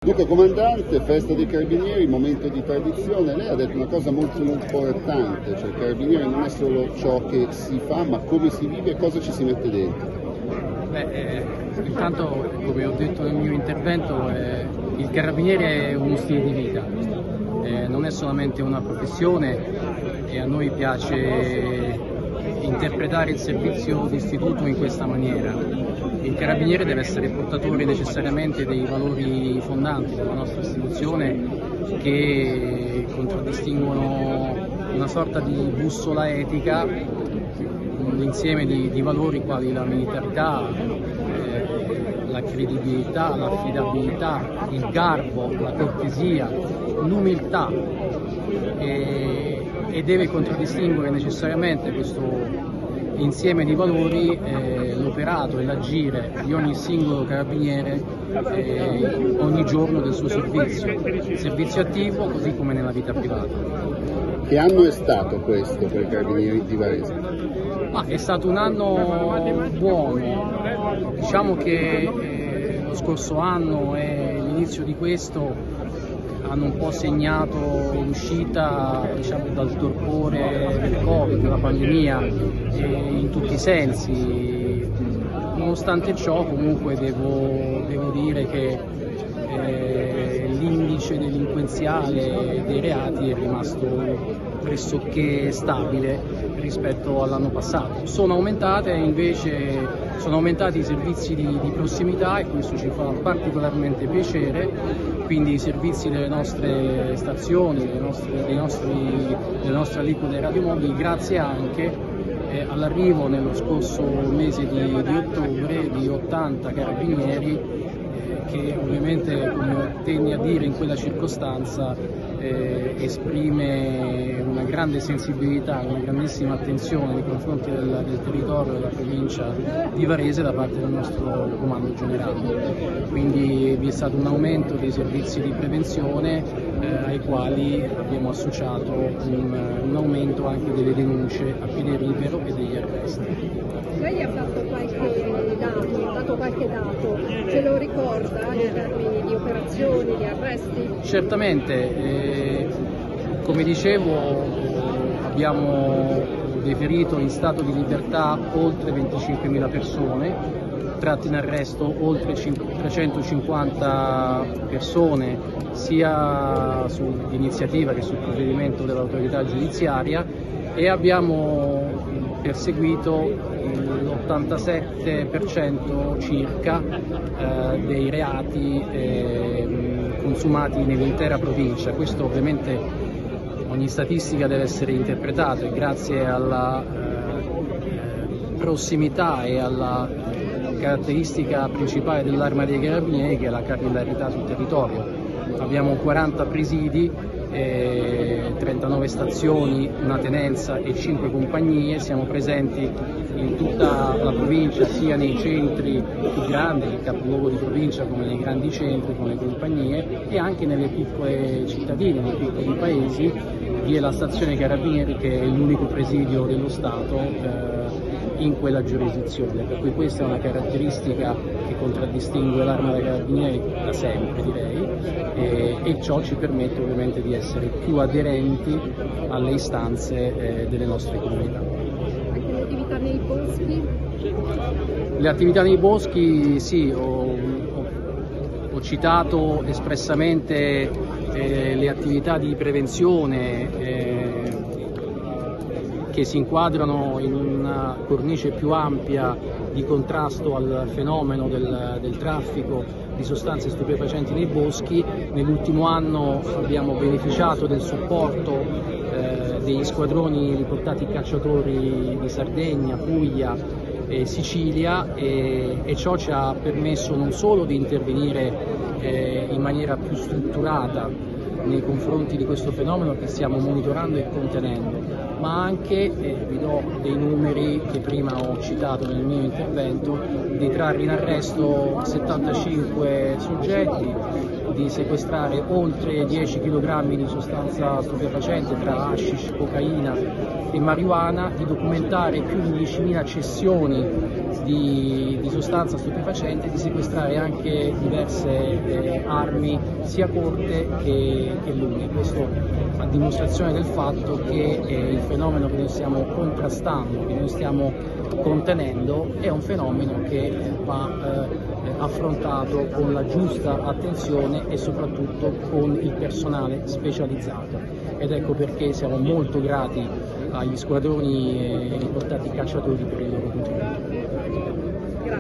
Dunque, comandante, festa dei Carabinieri, momento di tradizione, lei ha detto una cosa molto importante, cioè il Carabinieri non è solo ciò che si fa, ma come si vive e cosa ci si mette dentro. Intanto, come ho detto nel mio intervento, il Carabiniere è uno stile di vita, non è solamente una professione e a noi piace interpretare il servizio d'istituto in questa maniera. Il Carabiniere deve essere portatore necessariamente dei valori fondanti della nostra istituzione che contraddistinguono una sorta di bussola etica, un insieme di valori quali la militarità, la credibilità, l'affidabilità, il garbo, la cortesia, l'umiltà e deve contraddistinguere necessariamente questo insieme di valori l'operato e l'agire di ogni singolo carabiniere ogni giorno del suo servizio attivo così come nella vita privata. Che anno è stato questo per i Carabinieri di Varese? È stato un anno buono, diciamo che lo scorso anno e l'inizio di questo hanno un po' segnato l'uscita dal torpore del Covid, della pandemia, in tutti i sensi. Nonostante ciò comunque devo dire che l'indice delinquenziale dei reati è rimasto pressoché stabile rispetto all'anno passato. Sono aumentati i servizi di prossimità e questo ci fa particolarmente piacere, quindi i servizi delle nostre stazioni, delle nostre aliquote radiomobili, grazie anche all'arrivo nello scorso mese di ottobre di 80 carabinieri che ovviamente, come tenni a dire in quella circostanza, esprime una grande sensibilità, una grandissima attenzione nei confronti del territorio della provincia di Varese da parte del nostro comando generale. Quindi vi è stato un aumento dei servizi di prevenzione ai quali abbiamo associato un aumento anche delle denunce a piede libero e degli arresti. Lei ha dato qualche dato, ce lo ricorda in termini di operazioni, di arresti? Certamente, come dicevo abbiamo deferito in stato di libertà oltre 25.000 persone, tratte in arresto oltre 350 persone sia su iniziativa che sul provvedimento dell'autorità giudiziaria e abbiamo perseguito l'87% circa dei reati consumati nell'intera provincia. Questo ovviamente ogni statistica deve essere interpretata e grazie alla prossimità e alla caratteristica principale dell'Arma dei Carabinieri che è la capillarità sul territorio. Abbiamo 40 presidi, 39 stazioni, una tenenza e 5 compagnie, siamo presenti in tutta la provincia sia nei centri più grandi, il capoluogo di provincia come nei grandi centri con le compagnie e anche nelle piccole cittadine, nei piccoli paesi vi è la stazione Carabinieri che è l'unico presidio dello Stato in quella giurisdizione, per cui questa è una caratteristica che contraddistingue l'Arma dei Carabinieri da sempre direi e ciò ci permette ovviamente di essere più aderenti alle istanze delle nostre comunità. Anche le attività nei boschi? Le attività nei boschi sì, ho citato espressamente le attività di prevenzione che si inquadrano in una cornice più ampia di contrasto al fenomeno del traffico di sostanze stupefacenti nei boschi. Nell'ultimo anno abbiamo beneficiato del supporto degli squadroni riportati cacciatori di Sardegna, Puglia e Sicilia e ciò ci ha permesso non solo di intervenire in maniera più strutturata nei confronti di questo fenomeno che stiamo monitorando e contenendo, ma anche, vi do dei numeri che prima ho citato nel mio intervento, di trarre in arresto 75 soggetti, di sequestrare oltre 10 kg di sostanza stupefacente tra hashish, cocaina e marijuana, di documentare più di 10.000 cessioni di sostanza stupefacente, di sequestrare anche diverse armi sia corte che lunghe. Questo a dimostrazione del fatto che il fenomeno che noi stiamo contrastando, che noi stiamo contenendo, è un fenomeno che va affrontato con la giusta attenzione e soprattutto con il personale specializzato, ed ecco perché siamo molto grati agli squadroni e ai portati cacciatori per il loro contributo.